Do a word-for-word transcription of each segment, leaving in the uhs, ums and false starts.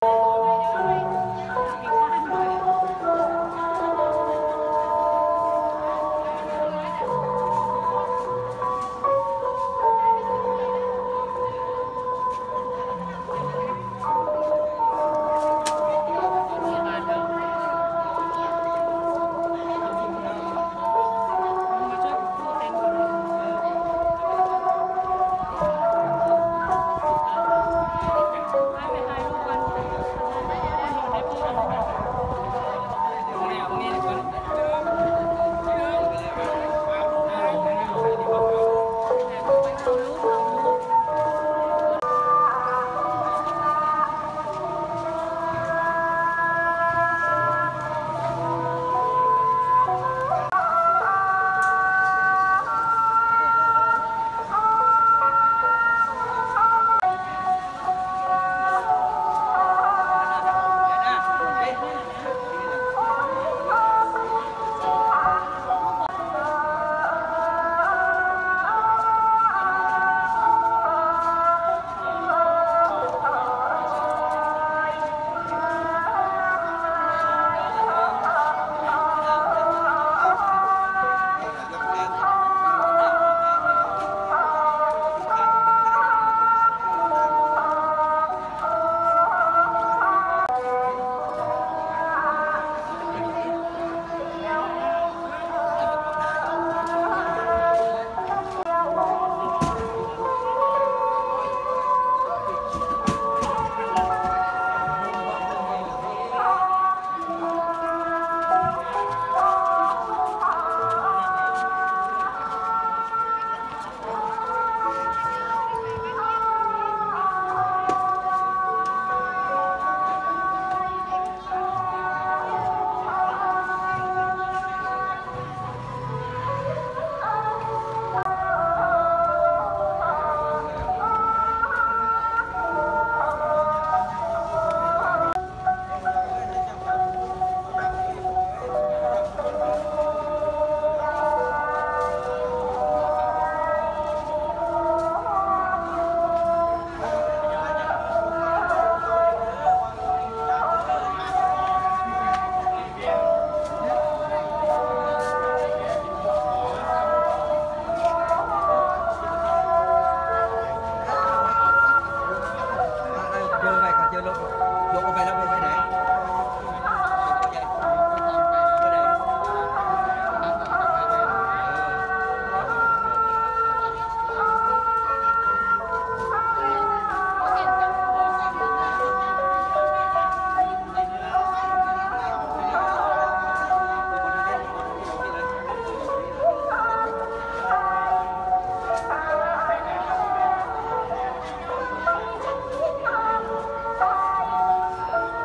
เ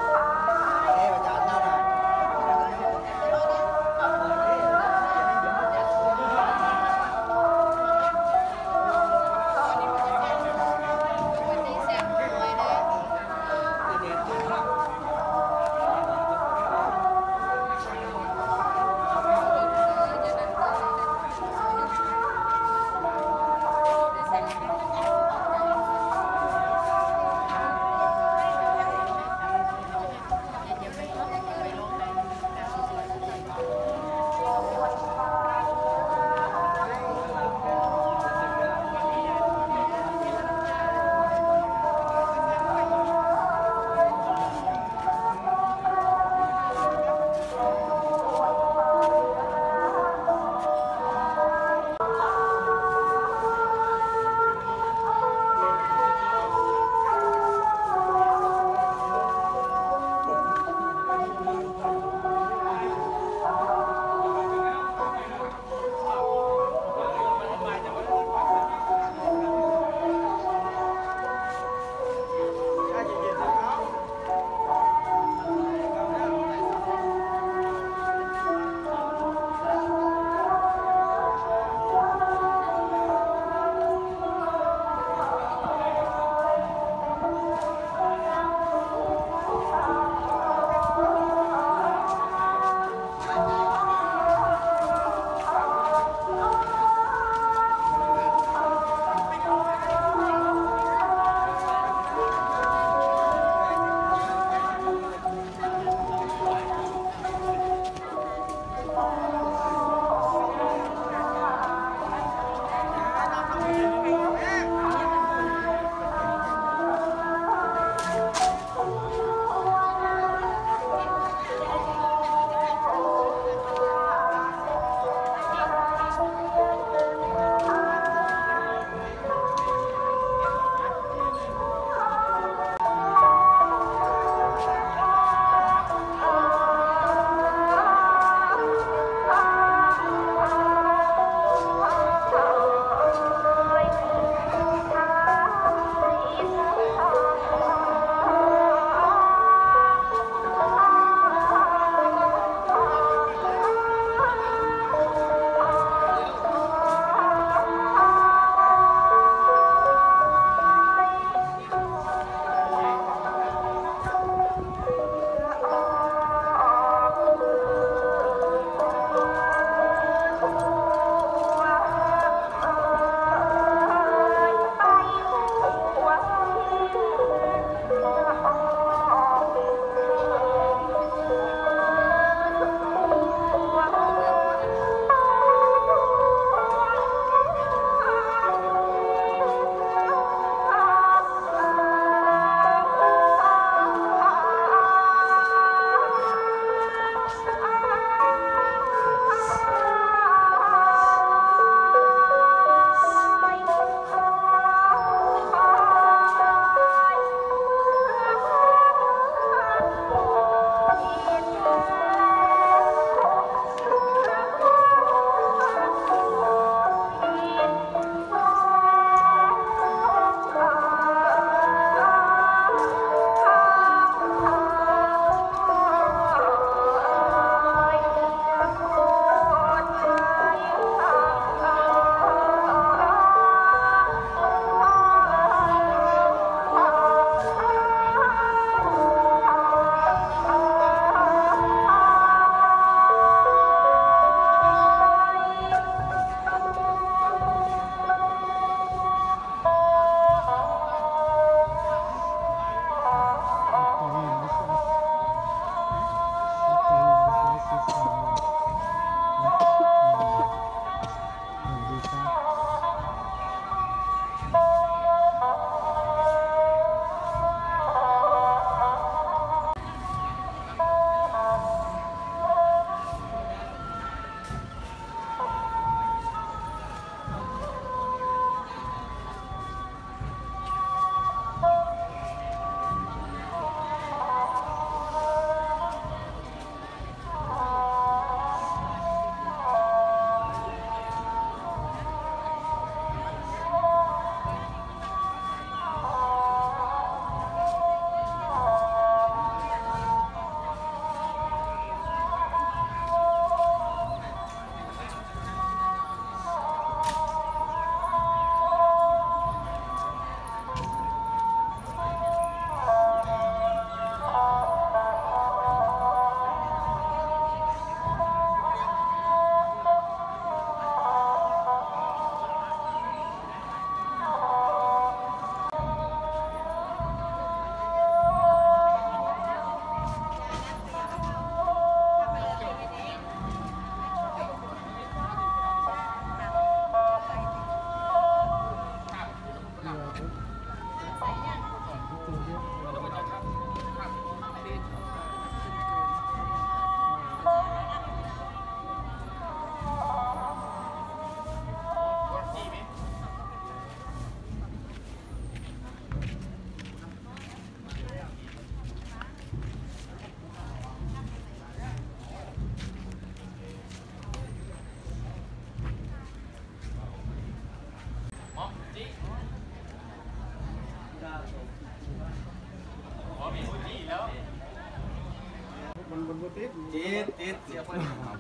มันมันติดติดติดเสียบไป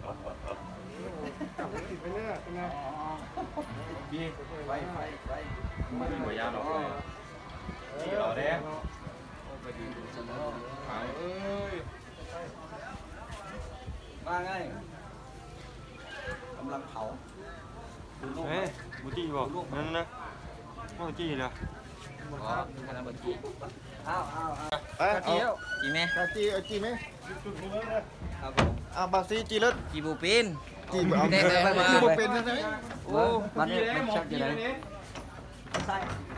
ติดไปเนี่ยเป็นไงบีไฟไฟไฟไม่มีหัวยาวหรอกสี่หล่อแดงไปดีดูสนุกหายเอ้ยมาไงกำลังเผาเฮ้ยบุจี้บอกนั่นนะบุจี้เลยอ๋อขนาดบุจี้อ้าวอ้าวอ้าวจีแล้วจีไหมจีเอาจีไหมครับผมอ้าวบาซีจีเลิศจีบูปินจีบูเป็นจีบูเป็นใช่ไหมโอ้มันมันชักอยู่ไหนใส่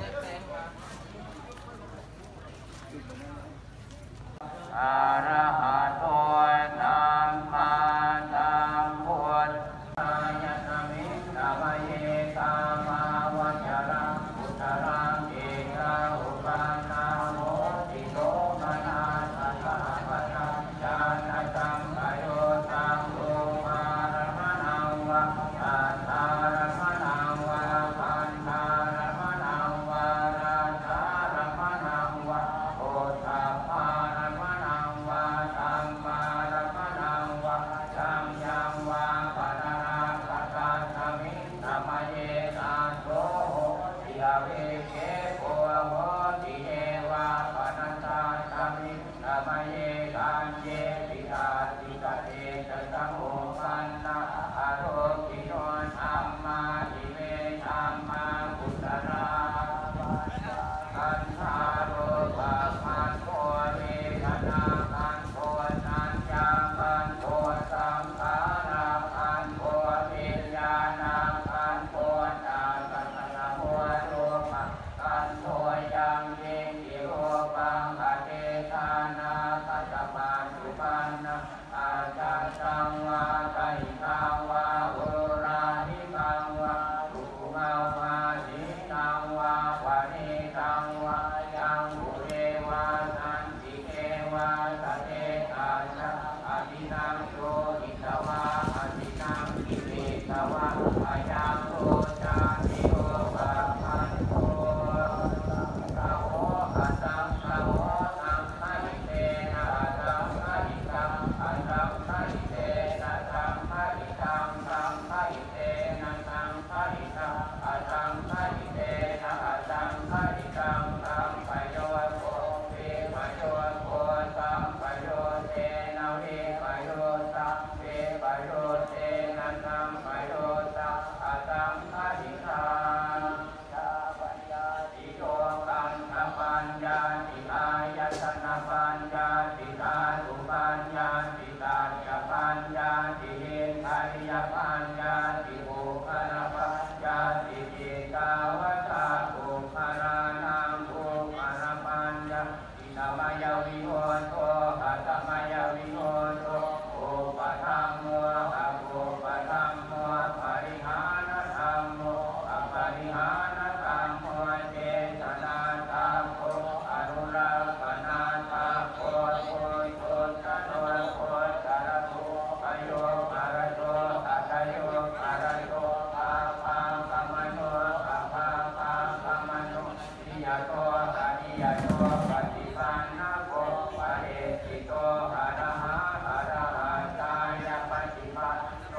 อะระหะโตสัมมาสัมพุทธัสสะนะมิตะมะเยตามะวัจระพุทธรังเอกะอุปานาโมติโตมนาสัพพะปัจจานะสัมปโยสังโฆมารมะนังวะอัตตารมะนังวะปันธารมะนังวะราชารมะนังวะโอตัปปารมะนังวะสัมมารมะนังวะสัมยังวะปะนะระกะตัสสมิตะมะเยตัสโสติยเวเกโกโหติเอวะปะนัสสะสมิตะมะเยตันเยติตาติกะเตชะสังโฆปันนะอะโรกิโนธัมมาอิเมธัมมาพุทธราคันธาโรปะมันโพเวทนาคันโทสัญญาคันโทสังขาราคันโทวิญญาณังคันโทจาคันธะโมรูปะคันโทยังเยติโรปังอเตทานาคัตตะปัจจุบันนะอาจาสังวาไกขังวาโอราหิกังวาสุมังวาสีตังวาวานิตังวายังบุเรวาสันติเกวาสเตตาชะอภินังโยอิตวาอภินังกิเลสวะอายังโรจาติโยปะพันโทสะโหอะสังสะโหสัมภะอิเตนะสัมภะอิตังอะสัมภะอิเตนะสัมภะอิตังสัมภะอิเตนะสัมภะอิตังอะสัมภะอิเตนะอะสัมภะอิตังสัมปะโยโคเวปะโยโคสัมปะโยเตนะเวปะโยสัมเวปะโยเตนะสัมปะโยสัมอะสัมภะอิตังชาปัญญาติโยกังขปัญญาติอายตนะปัญญาติธาตุปัญญาติตัญญปัญญาติเหตุอริยปัญญาติโภคณปัญญาติเจตาวตาโภครานังโภคณปัญญาติธรรมยวิโหโตหัตถมยวิโหโตโอปะธัมโมอะโภปะธัมโมปริหานธัมโมอะปริหานธัมโมเจตนาธัมโมอนุรักษณาธัมโมโพโยตโนโพตระโตปโยปะระโตตัตโยปะระโตปะปังกัมมโนปะปังปังกัมมโนนิยโตอะนิยโตปฏิปันนะโกปะเอติโตอะระหะอะระหะตายะปฏิปันโน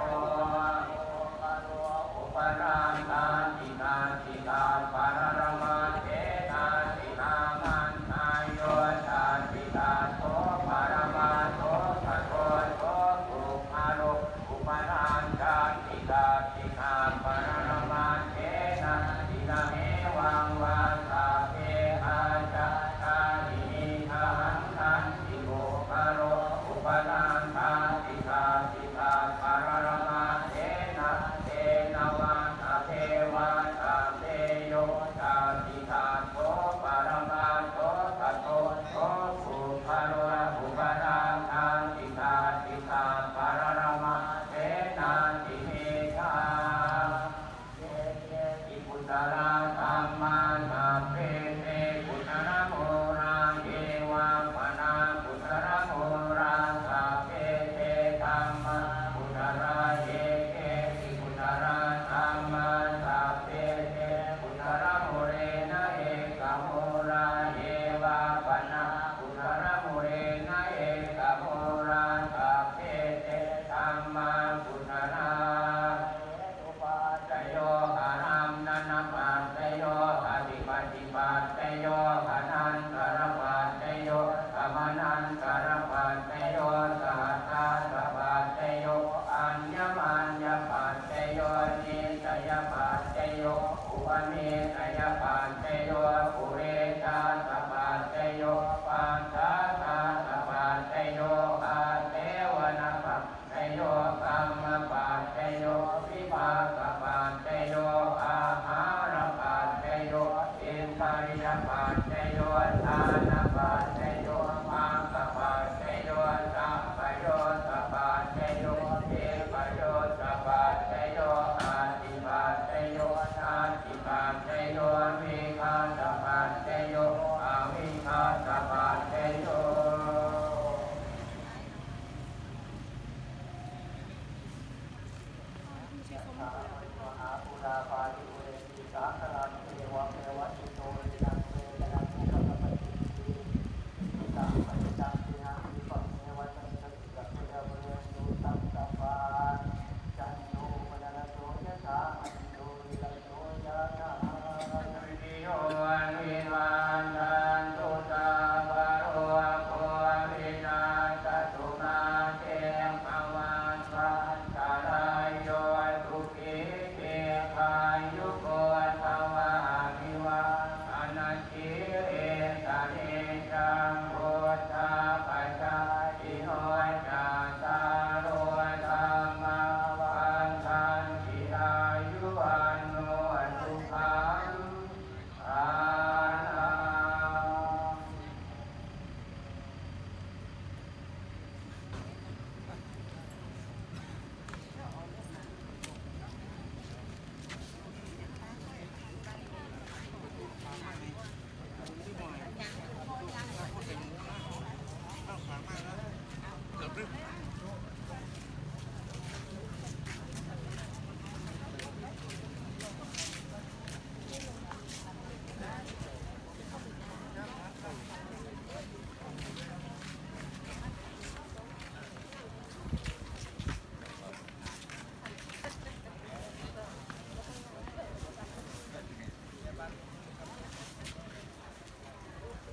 อุปราตันติตันติตาปะระระมะเทตันตินามันนายโยตันติตาโตปะระมะโตปะโตโตปุมาโรอุปราตันติตันตินาปะระระมะเทนะตินะเมวังวาสาเปอาจาตานิทันทันติโกมาโรอุปราตันติตันติตาปะระระมะเทนะเทนะวังอเทวะตาเตโยตาติตาโตปะระมะโตตะโตโตสุภะโรอุปราตันติตันติตาปะระระมะเทนะติเมฆาเยเยอิปุตตะระธัมมานาเปเตปุตตะระโมราเยวะปะนาปุตตะระโมราสัพเพเตธัมมาปุตตะระเยเกติปุตตะระธัมมาสัพเพเตปุตตะระโมเรนะเอกโมราเยวะปะนาปุตตะระโมเรารพันเตโย